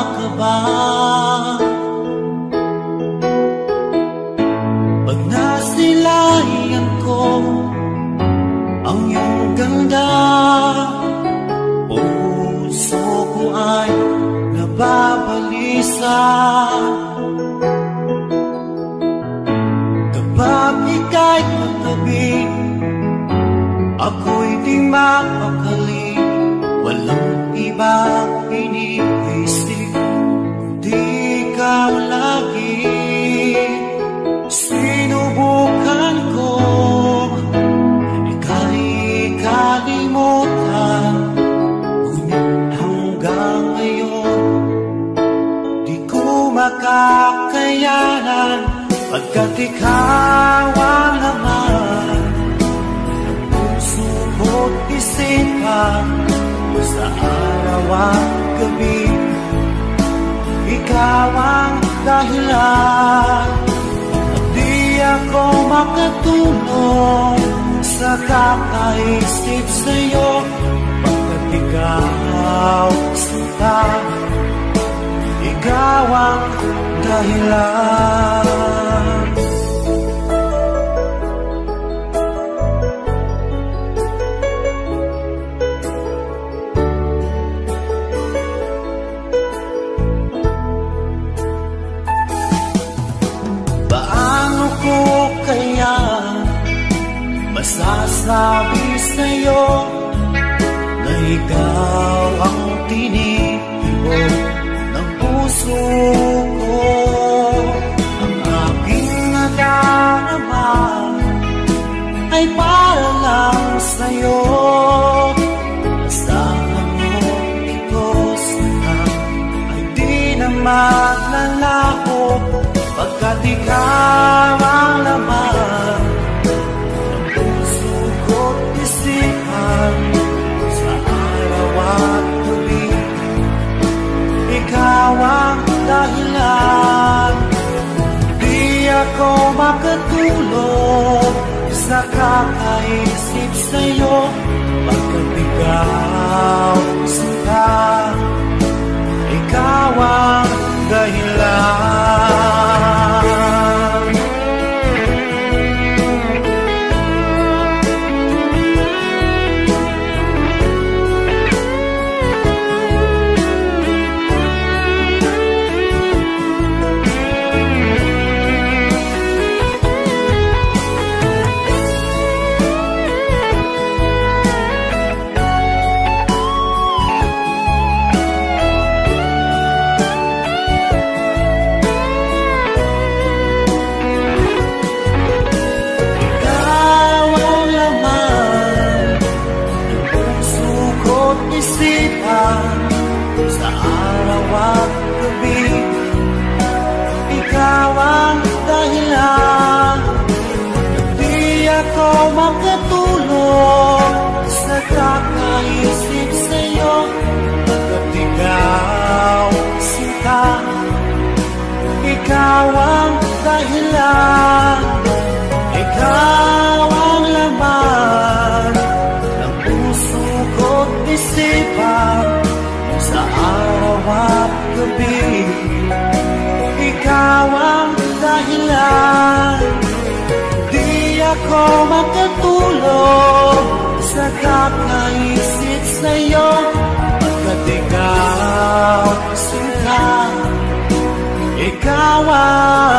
ka ba? Pag nasilayan ko ang iyong ganda, puso ko ay nababalisa. Kapag ika'y katabi, ako'y di mapakali. Walang ibang iniisip, di ikaw lagi. Sinubukan ko ika'y kalimutan, ngunit hanggang ngayon di ko makakayanan. Pagkat ikaw ang laman ng puso ko't isipan, sa araw at gabi, ikaw ang dahilan. At di ako makatulog sa kakaisip sa'yo, pagkat ikaw sinta, ikaw ang dahilan. Masasabi sa'yo na ikaw ang tinitibok ng puso ko. Ang aking nadarama ay para lang sa'yo. Asahan mo ito sana ay di na maglalaho, pagkat ikaw ang laman sa araw at gabi, ikaw ang dahilan. Di ako makatulog sa kakaisip sa'yo, pagkat ikaw sinta, ikaw ang dahilan. Sa araw at gabi, ikaw ang dahilan. Di ako makatulog sa kakaisip sa'yo, pagkat ikaw sinta, ikaw ang dahilan. Ikaw ang laman ng puso ko't isipan, sa araw at gabi, ikaw ang dahilan. Di ako makatulog sa kakaisip sa'yo, pagkat ikaw sinta, ikaw ang